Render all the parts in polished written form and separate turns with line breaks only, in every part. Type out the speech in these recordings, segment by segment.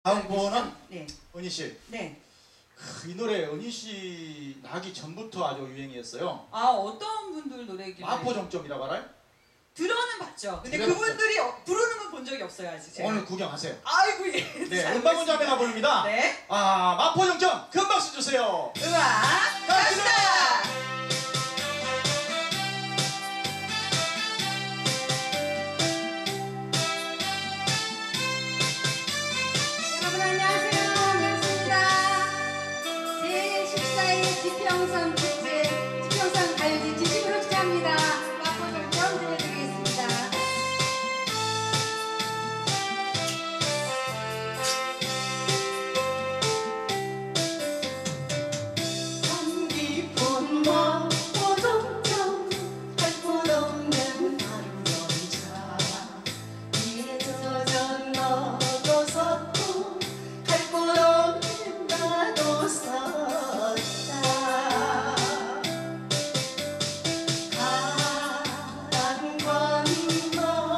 다음 곡은
네.
은희 씨.
네.
이 노래 은희 씨 나기 전부터 아주 유행이었어요.
아, 어떤 분들 노래길래?
마포정점이라고 알아요?
들어는 봤죠. 근데
들어봤죠.
그분들이 부르는 건 본 적이 없어요, 아직 제가.
오늘 구경하세요.
아이고, 예.
네, 음방문 자매가 부릅니다.
네.
마포정점 큰 박수 주세요.
음악 갑시다.
여러분 안녕하세요. 반갑습니다. 제14회 지평선 축제, 지평선 가요제 진심으로 축하합니다. 마포정점 들려드리겠습니다. 산 깊은 마포정점 할 곳 없는 마루정차 위에 젖은 너도 섰고 갈 곳 없는 나도 섰다. 가랑과 민가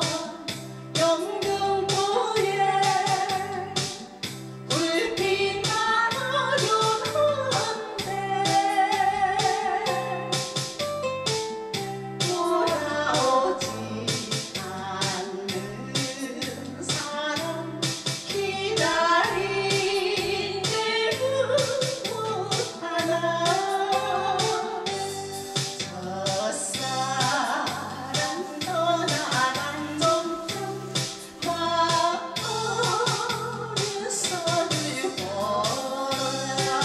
영등포에 불빛만 어려운데 돌아오지 않는 사람 기다리질 못하나. 첫사랑 떠나간 정점 마음속을 보라.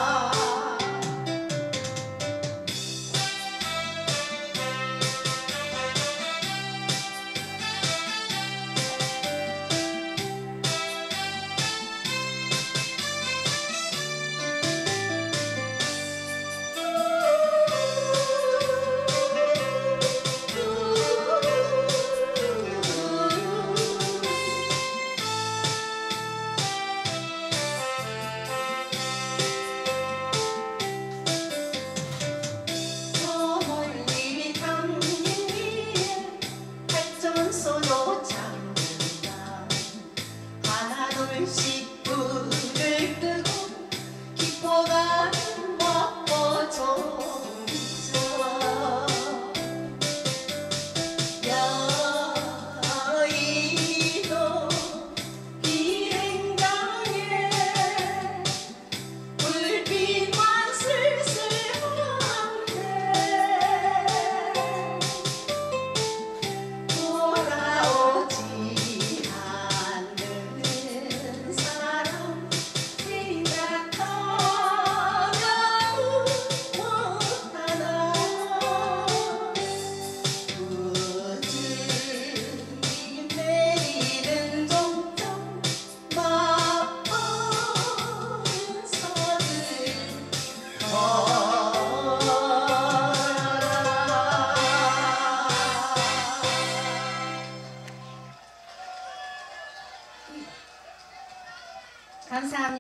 저 멀리 강림 위에 발전소도 잠든다. 하나 둘씩 불을 끄고 깊어가는 마포정점. 여의도 비행장에 불빛만 쓸쓸한데 돌아오지 않는 사람 생각하면 못하나. 꾸준히 내리는 종점 마음속을 감사합니다.